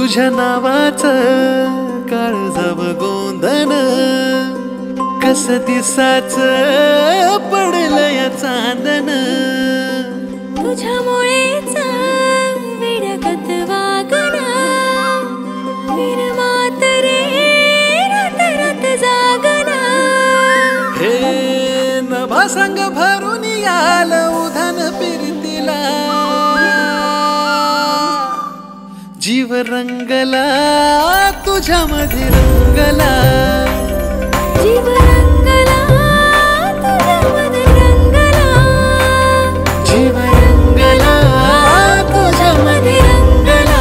तुझ्या नावाचं काळजाव गोंधन कस दिसाच पडलं या चांदन तुझ्यामुळेच विडगत वागण विरमात रे रात रात जागण हे नभा संग भरून याल उधान फिरतीला जीव रंगला तुझ्यामध्ये रंगला जीव रंगला तुझ्यामध्ये रंगला जीव रंगला तुझ्यामध्ये रंगला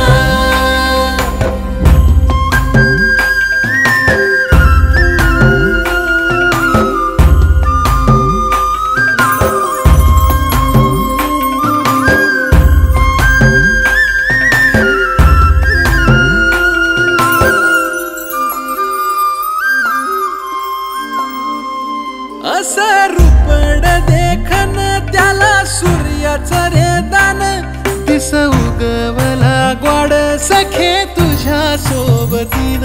असं रूपड देखन त्याला सूर्याचं रे दान दिस उगवला ग्वाड सखे तुझ्या सोबतीन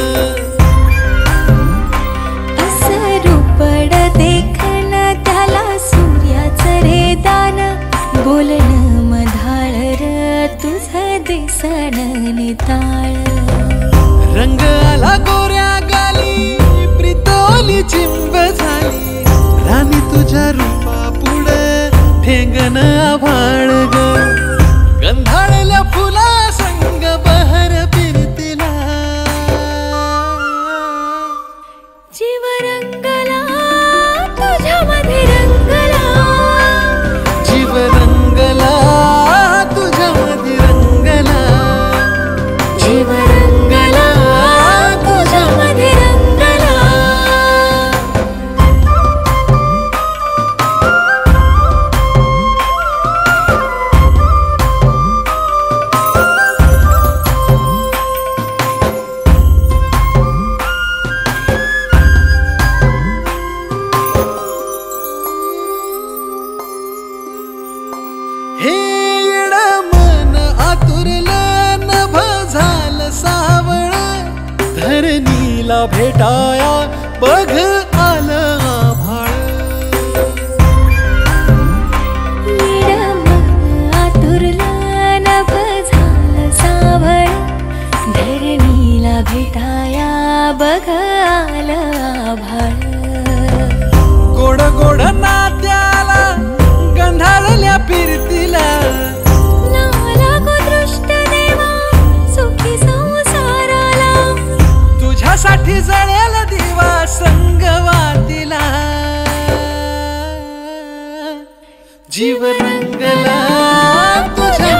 असं रूपड देखन त्याला सूर्याचं रे दान बोलणं मधाळ र तुझं दिसन निताळ रंग आला गोऱ्या गाली प्रितोली चिंब झाली राणी तुझ्या रूपा पुढे ठेंगण आभाळ ग गंधाळल्या फुला संग बहर फिरतीला जीव रंगला तुझ्यामध्ये रंगला जीव रंगला तुझ्यामध्ये रंगला जीव रंगला तुझ्यामध्ये रंगला हे येड मन आतुरलं नभ झालं सावळ धरणीला भेटाया बघ आलं आभाळ आतुरला नभ झालं सावळ धरणीला भेटाया बघ आलं आभाळ गोड गोड नात्याला गंधाळल्या फिरतीला लागो दृष्ट देवा सुखी संसाराला तुझ्यासाठी जळेल दिवा संगवातीला जीव रंगला तुझ्या